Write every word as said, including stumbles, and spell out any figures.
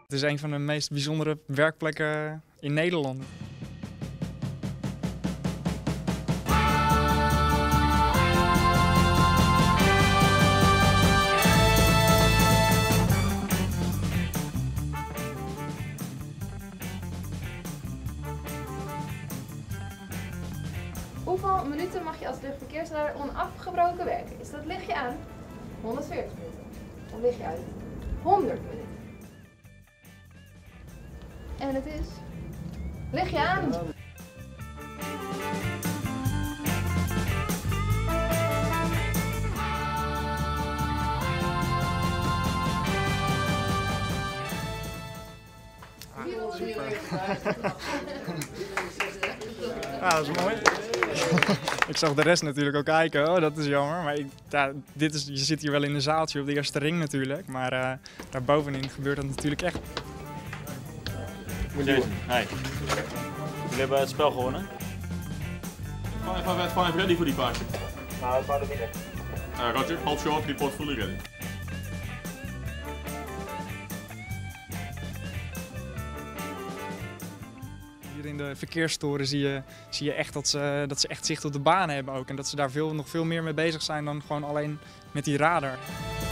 Het is een van de meest bijzondere werkplekken in Nederland. Hoeveel minuten mag je als luchtverkeersleider onafgebroken werken? Is dat licht je aan? honderdveertig minuten. Dan lig je uit honderd minuten. En het is... Lig je aan? Ja, dat is mooi. Ik zag de rest natuurlijk ook kijken, oh, dat is jammer. Maar ik, ja, dit is, je zit hier wel in een zaaltje op de eerste ring natuurlijk, maar uh, daarbovenin gebeurt dat natuurlijk echt. Jason, hi. Jullie hebben het spel gewonnen. five at five ready voor die paasje. Nou, het waren binnen. Uh, Roger, hold short, report fully ready. Hier in de verkeerstoren zie je, zie je echt dat ze, dat ze echt zicht op de baan hebben ook. En dat ze daar veel, nog veel meer mee bezig zijn dan gewoon alleen met die radar.